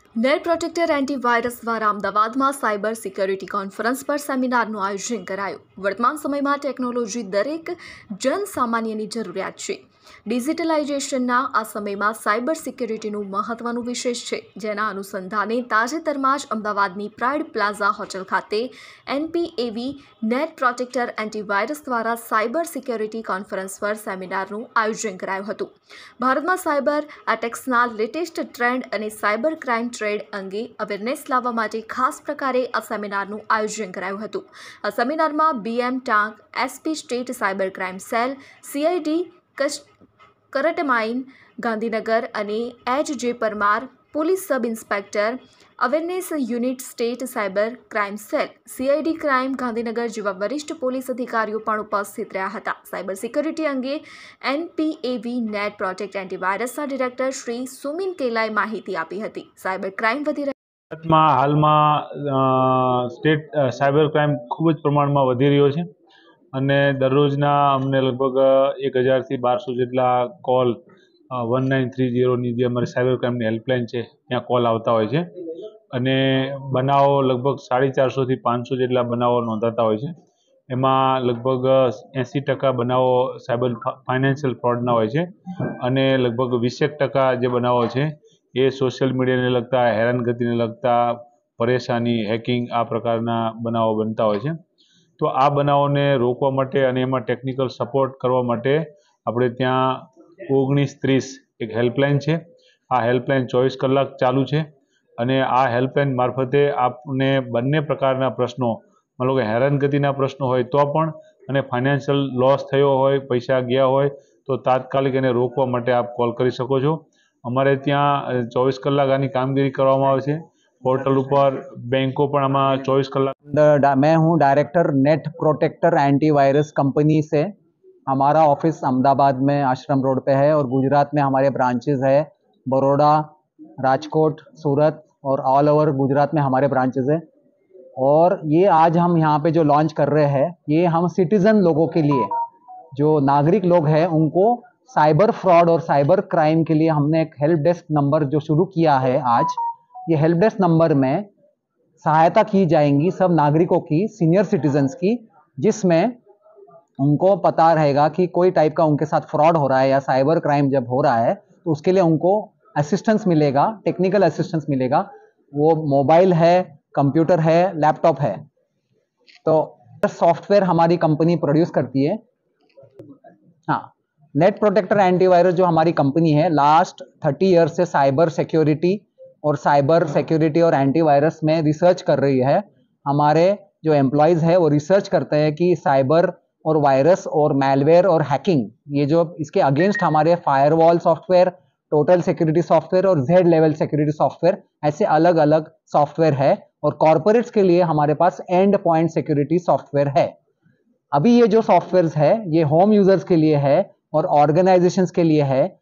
Net protector antivirus દ્વારા અમદાવાદમાં cyber security conference પર સેમિનારનું આયોજન કરાયું। વર્તમાન સમયમાં ટેકનોલોજી દરેક જનસામાન્યની જરૂરિયાત છે। ડિજિટલાઇઝેશનના આ સમયમાં સાયબર સિક્યોરિટીનું મહત્વનું વિશેષ છે, જેના અનુસંધાને તાજેતરમાં જ અમદાવાદની પ્રાઇડ પ્લાઝા હોટેલ ખાતે એનપીએવી નેટ પ્રોટેક્ટર એન્ટીવાયરસ દ્વારા સાયબર સિક્યોરિટી કોન્ફરન્સ પર સેમિનારનું આયોજન કરાયું હતું। ભારતમાં સાયબર એટેક્સના લેટેસ્ટ ટ્રેન્ડ અને સાયબર ક્રાઇમ ટ્રેડ અંગે અવેરનેસ લાવવા માટે ખાસ પ્રકારે આ સેમિનારનું આયોજન કરાયું હતું। આ સેમિનારમાં BM Tank, SP state cyber crime cell, CID કરટમાઇન ગાંધીનગર અને H J. Parmar, police sub inspector, awareness unit state cyber crime cell, CID crime Gandhinagar જેવા વરિષ્ઠ પોલીસ અધિકારીઓ પણ ઉપસ્થિત રહ્યા હતા। સાયબર સિક્યોરિટી અંગે એનપીએવી નેટ પ્રોટેક્ટ એન્ટીવાયરસના ડિરેક્ટર શ્રી સુમિન કેલાએ માહિતી આપી હતી। સાયબર ક્રાઇમ વધી ભારતમાં હાલમાં સ્ટેટ સાયબર ક્રાઇમ ખૂબ જ પ્રમાણમાં વધી રહ્યો છે અને દરરોજના અમને લગભગ 1000થી 1200 જેટલા કોલ 1930ની જે અમારી સાયબર ક્રાઇમની હેલ્પલાઇન છે ત્યાં કોલ આવતા હોય છે અને બનાવો લગભગ 450થી 500 જેટલા બનાવો નોંધાતા હોય છે। એમાં લગભગ 80% બનાવો સાયબર ફાઇનાન્શિયલ ફ્રોડના હોય છે અને લગભગ 20% જે બનાવો છે એ સોશિયલ મીડિયાને લગતા, હેરાનગતિને લગતા, પરેશાની, હેકિંગ આ પ્રકારના બનાવો બનતા હોય છે। તો આ બનાવોને રોકવા માટે અને એમાં ટેકનિકલ સપોર્ટ કરવા માટે આપણે ત્યાં 1930 એક હેલ્પલાઇન છે। આ હેલ્પલાઇન 24 કલાક ચાલુ છે અને આ હેલ્પલાઇન મારફતે આપને બંને પ્રકારના પ્રશ્નો, માનો કે હેરાનગતિના પ્રશ્નો હોય તો પણ અને ફાઇનાન્શિયલ લોસ થયો હોય, પૈસા ગયા હોય તો તાત્કાલિક એને રોકવા માટે આપ કોલ કરી શકો છો। અમારે ત્યાં 24 કલાક આની કામગીરી કરવામાં આવે છે। पोर्टल ऊपर बैंकों पर हम 24 कलाक। मैं हूं director net protector antivirus company से। हमारा ऑफिस अहमदाबाद में आश्रम रोड पे है और गुजरात में हमारे ब्रांचेस है, बड़ौदा, राजकोट, सूरत और ऑल ओवर गुजरात में हमारे ब्रांचेस है। और ये आज हम यहाँ पे जो लॉन्च कर रहे हैं, ये हम सिटीज़न लोगों के लिए, जो नागरिक लोग हैं उनको साइबर फ्रॉड और साइबर क्राइम के लिए हमने एक हेल्प डेस्क नंबर जो शुरू किया है आज। ये हेल्प डेस्क नंबर में सहायता की जाएंगी सब नागरिकों की, सीनियर सिटीजन्स की, जिसमें उनको पता रहेगा कि कोई टाइप का उनके साथ फ्रॉड हो रहा है या साइबर क्राइम जब हो रहा है तो उसके लिए उनको असिस्टेंस मिलेगा, टेक्निकल असिस्टेंस मिलेगा। वो मोबाइल है, कंप्यूटर है, लैपटॉप है। तो सॉफ्टवेयर हमारी कंपनी प्रोड्यूस करती है। हाँ, नेट प्रोटेक्टर एंटीवायरस जो हमारी कंपनी है लास्ट 30 ईयर से साइबर सिक्योरिटी और एंटीवायरस में रिसर्च कर रही है। हमारे जो एम्प्लॉयज़ है वो रिसर्च करते हैं कि साइबर और वायरस और मैलवेयर और हैकिंग, ये जो इसके अगेंस्ट हमारे firewall software, total security software और जेड लेवल सिक्योरिटी सॉफ्टवेयर, ऐसे अलग अलग सॉफ्टवेयर है। और कॉर्पोरेट्स के लिए हमारे पास एंड पॉइंट सिक्योरिटी सॉफ्टवेयर है। अभी ये जो सॉफ्टवेयर है ये होम यूजर्स के लिए है और ऑर्गेनाइजेशंस के लिए है